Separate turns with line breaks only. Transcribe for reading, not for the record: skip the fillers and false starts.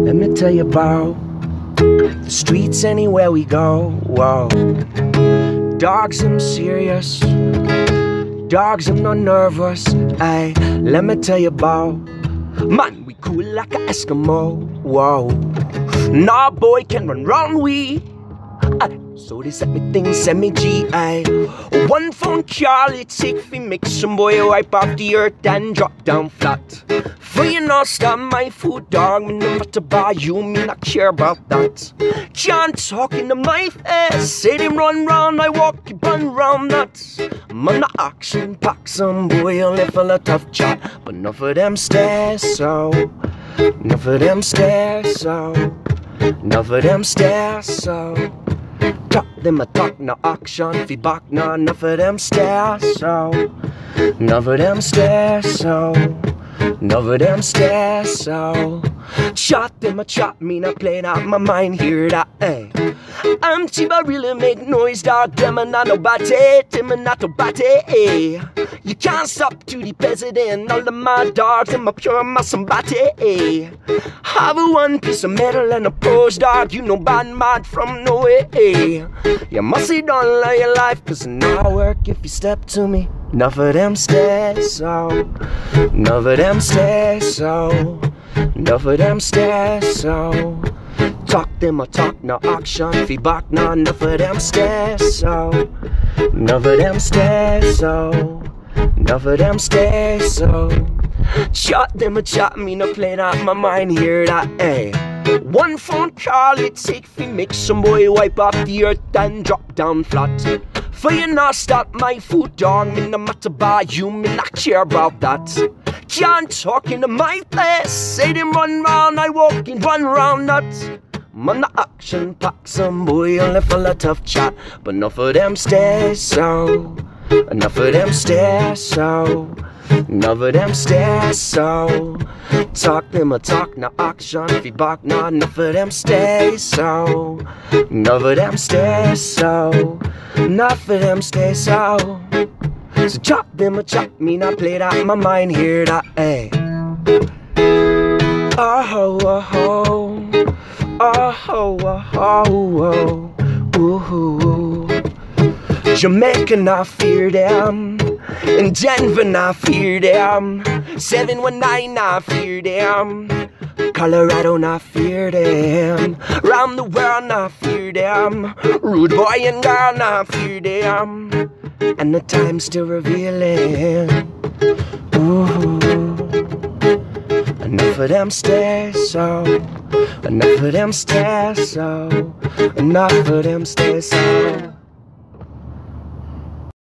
Let me tell you about the streets anywhere we go. Whoa. Dogs, them serious. Dogs, them not nervous. Ay, let me tell you about, man, we cool like a Eskimo. Whoa. Nah, boy can run round we. So they set me things, send me G.I. One phone call it take fi make some boy wipe off the earth and drop down flat. For you not stop my food, dog. Me no matter about you, me not care about that. Can't talk into my face. Say them run round, I walk keep run round that. Man, the action pack some boy only full of tough chat, but enough of them stairs, so enough of them stairs, so enough of them stairs, so talk them a talk, no action fi back, no enough of them stairs, so enough of them stairs, so enough of them stairs, so shot them a chat, me not playing out my mind, hear that, eh? I'm Chiba really make noise, dog. Them and not nobody, them and not nobody, eh? You can't stop to the president, all of my dogs, them a pure my somebody, eh? Have a one piece of metal and a pose, dog. You know bad mad from nowhere, eh? You must see don't lie your life, cause now work if you step to me. Enough of them stairs, so enough of them stairs, so enough of them stairs, so talk them a talk, no action fi back, no enough of them stairs, so enough of them stairs, so enough of them stairs, so shot them a chat, me no playing out my mind, hear that, eh? One phone call it take fi make some boy wipe off the earth and drop down flat. For you not stop my food, dog. Me no matter about you, me not care about that. Can't talk into my face. Say them run round, I walk in run round that. Man, the action pack some boy only full of tough chat, but enough of them stairs, so enough of them stairs, so enough of them stairs, so talk them a talk, no action fi back, no enough of them stairs, so enough of them stairs, so enough of them stairs, so chop them a chop, me not play that, my mind hear that, eh? Oh, oh, oh. Oh, oh, oh, oh, oh. Jamaica, not fear them. In Denver, not fear them. 719, not fear them. Colorado, not fear them. Round the world, not fear them. Rude boy and girl, not fear them. And the time's still revealing. Ooh. Enough of them stairs, so enough of them stairs, so enough of them stairs, so